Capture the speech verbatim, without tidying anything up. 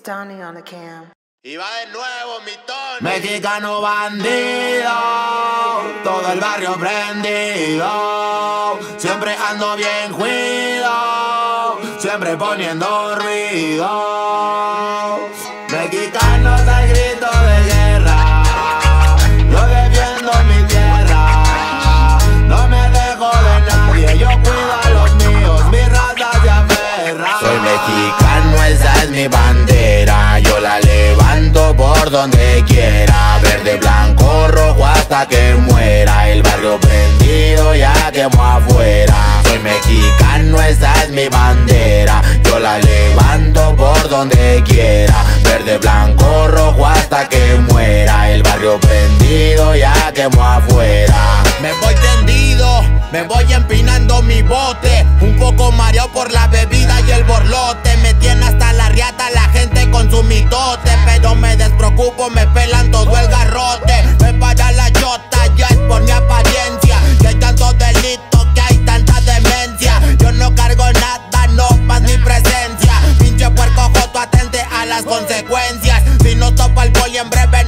Donnie on the cam. Y va de nuevo mi Tony. Mexicano bandido, todo el barrio prendido. Siempre ando bien juido, siempre poniendo ruido. Mexicanos al grito de guerra, yo defiendo mi tierra. No me dejo de nadie, yo cuido a los míos, mi raza se aferra. Soy mexicano, esa es mi bandera, yo la levanto por donde quiera. Verde, blanco, rojo hasta que muera. El barrio prendido ya quemó afuera. Soy mexicano, esa es mi bandera, yo la levanto por donde quiera. Verde, blanco, rojo hasta que muera. El barrio prendido ya quemó afuera. Me voy tendido, me voy empinando mi bote, un poco mareado por la bebida y el borlote. Me tiene hasta la riata la gente con su mitote, pero me despreocupo, me pelan todo el garrote. Me para la chota, ya es por mi apariencia, que hay tantos delitos, que hay tanta demencia. Yo no cargo nada, no más mi presencia. Pinche puerco joto, atente a las consecuencias. Si no topa el poli en breve